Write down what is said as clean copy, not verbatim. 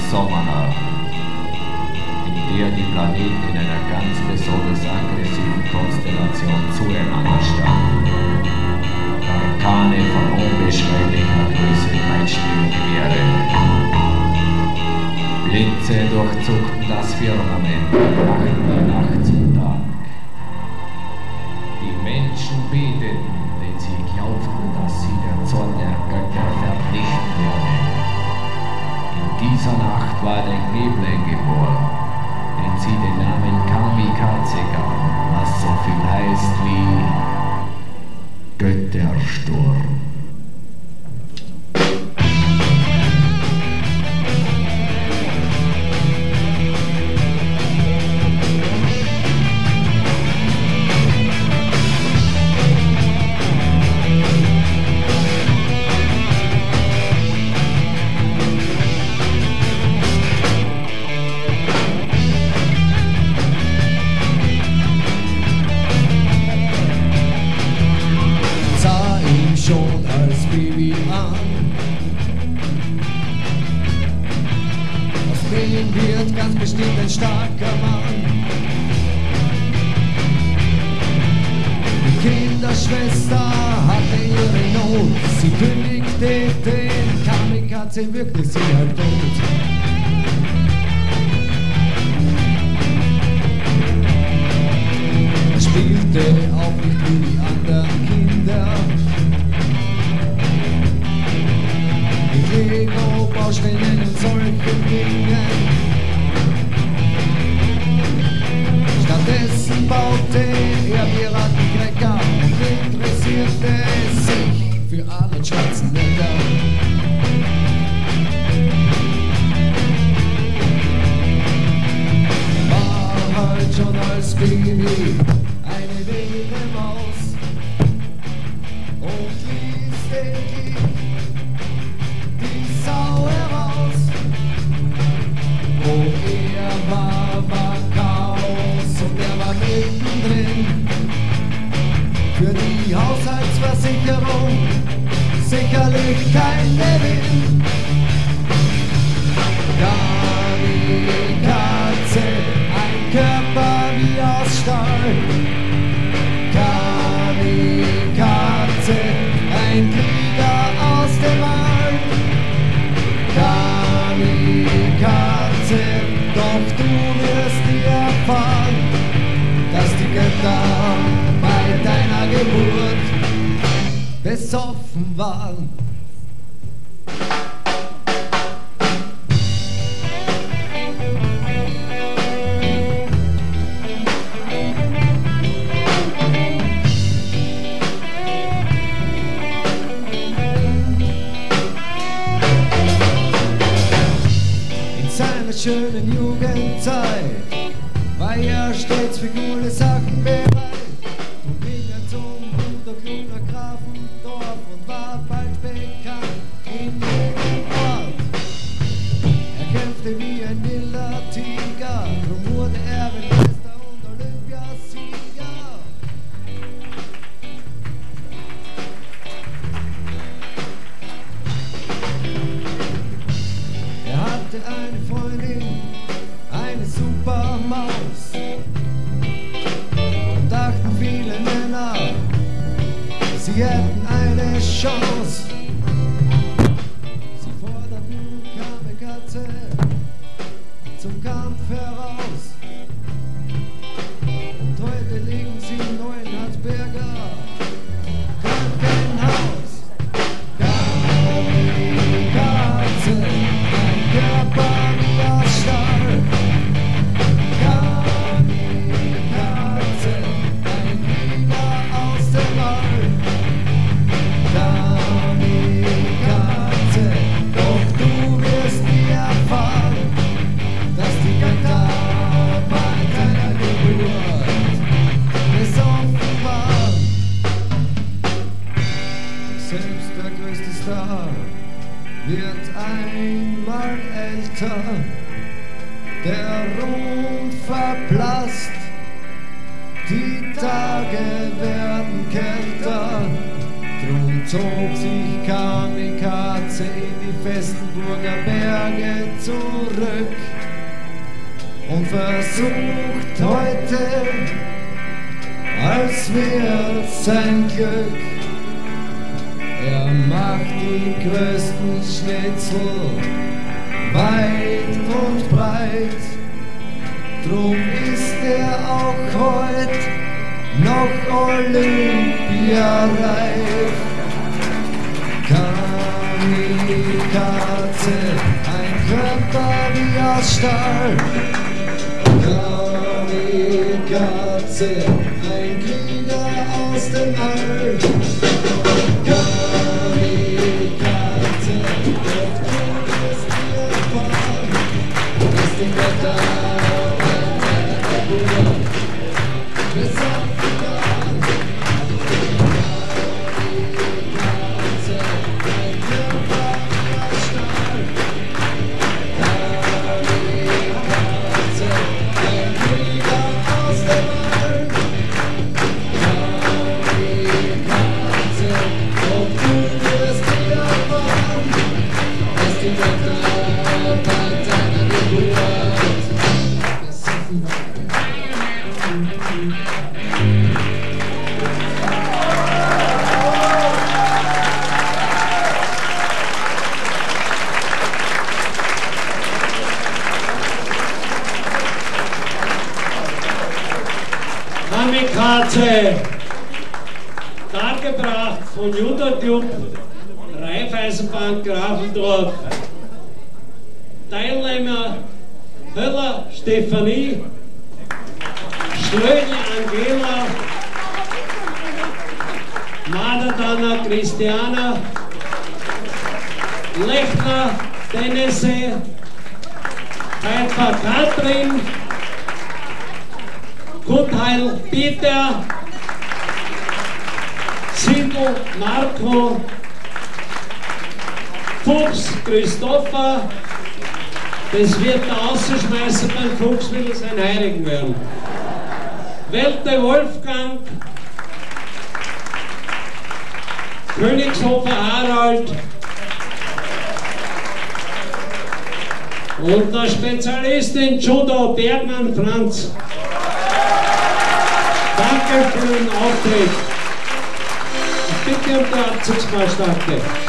Sommernacht, in der die Planeten in einer ganz besonders aggressiven Konstellation zueinander standen. Orkane von unbeschreiblicher Größe peitschten die Gewehre. Blitze durchzuckten das Firmament, machten die Nacht zum Tag. Die Menschen beteten, denn sie glaubten, dass sie der Zorn der Götter vernichten würde. In dieser Nacht war der Nebel geboren, den sie den Namen Kamikaze gaben, was so viel heißt wie Göttersturm. Schon als Baby an. Aus dem wird ganz bestimmt ein starker Mann. Die Kinderschwester hatte ihre Not, sie kündigte den Kamikaze, wirkte sie halt tot. Er spielte auch nicht wie die anderen Kinder. Lego-Baustellen und solchen Dingen. Stattdessen baute er Piratencracker und interessierte sich für Arnold Schwarzenegger. Er war halt schon als Baby eine wilde Maus und ließ täglich die Sau heraus. Wo er war Chaos und er war mittendrin. Für die Haushaltsversicherung sicherlich kein Gewinn. Kamikaze, ein Körper wie aus Stahl. Kamikaze, ein Krieger aus dem All. Kamikaze, doch du wirst nie erfahren, dass die Götter bei deiner Geburt besoffen waren. Schönen Jugendzeit war er stets für coole Sachen bereit und ging er zum Bruderklub nach Grafendorf und war bald bekannt in jedem Ort. Er kämpfte wie ein wilder Tiger, drum wurde er Weltmeister und Olympiasieger. Er hatte eine Freundin, eine Supermaus, und dachten viele Männer, sie hätten eine Chance. Sie forderten Kamikaze zum Kampf heraus, und heute liegen sie in Neuenhardsberger Krankenhaus. Kamikaze, ein Körper wie aus Stahl. Kamikaze, ein Krieger aus dem All. Kamikaze, doch du wirst nie erfahren, dass die Götter bei deiner Geburt besoffen waren. Selbst der größte Star wird einmal älter, der Ruhm verblasst, die Tage werden kälter, drum zog sich Kamikaze in die Westenburger Berge zurück und versucht heute, als wäre sein Glück. Er macht die größten Schnitzel weit und breit, drum ist er auch heut noch olympiareif. Kamikaze, ein Körper wie aus Stahl. Kamikaze, ein Krieger aus dem All. Kamikaze, doch du bist dir erfahren, dass die Wetter bis auf die Bahn. Kamikaze, ein Körper wie aus Stahl. Kamikaze, ein Krieger aus dem All. Kamikaze, doch du wirst dir erfahren, dass die Wetter bei deiner Geburt besoffen war. Kamikaze, dargebracht von Judo Club, Raiffeisenbank Grafendorf. Teilnehmer Höller Stefanie, Schlögl Angela, Madadana Christiana, Lechner Denise, Pfeiffer Katrin, Gutheil Peter, Sindel Marco, Fuchs Christopher. Das wird der Außenschmeißer beim Fuchs, will es ein Heiligen werden. Welte Wolfgang, Königshofer Harald und der Spezialist in Judo Bergmann Franz. Danke für den Auftritt. Ich bitte um die Abzugsmarsch, danke.